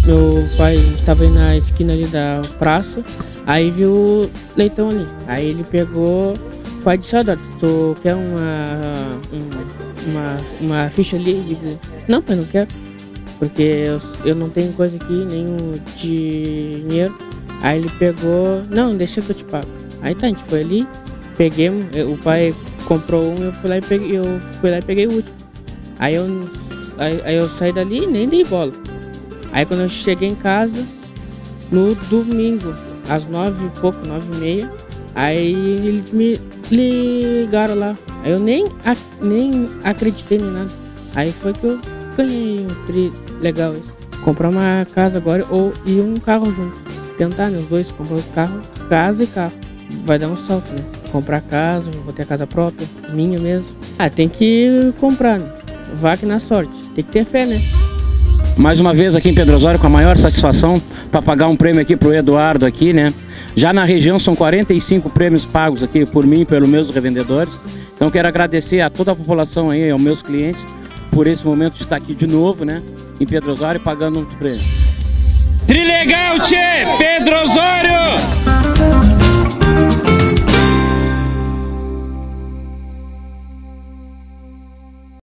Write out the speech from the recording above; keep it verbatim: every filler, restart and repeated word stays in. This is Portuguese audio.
meu pai estava aí na esquina ali da praça, aí viu o leitão ali. Aí ele pegou, pai disse, olha, tu quer uma, uma, uma ficha ali? Ele disse, não, pai, não quero, porque eu, eu não tenho coisa aqui, nenhum dinheiro. Aí ele pegou, não, deixa que eu te pago. Aí tá, a gente foi ali, peguei, o pai comprou um, eu fui lá e peguei, eu fui lá e peguei o último. Aí eu, aí, aí eu saí dali e nem dei bola. Aí quando eu cheguei em casa, no domingo, às nove e pouco, nove e meia, aí eles me ligaram lá. Aí eu nem, nem acreditei nem nada. Aí foi que eu ganhei um tri legal isso. Comprar uma casa agora ou e um carro junto. Tentar, né? Os dois, comprar o carro, casa e carro. Vai dar um salto, né? Comprar casa, vou ter a casa própria, minha mesmo. Ah, tem que comprar, né? Vá que na sorte. Tem que ter fé, né? Mais uma vez aqui em Pedro Osório, com a maior satisfação para pagar um prêmio aqui pro Eduardo aqui, né? Já na região são quarenta e cinco prêmios pagos aqui por mim e pelos meus revendedores. Então quero agradecer a toda a população aí, aos meus clientes, por esse momento de estar aqui de novo, né? Em Pedro Osório pagando um prêmio. Trilegal, tchê! Pedro Osório!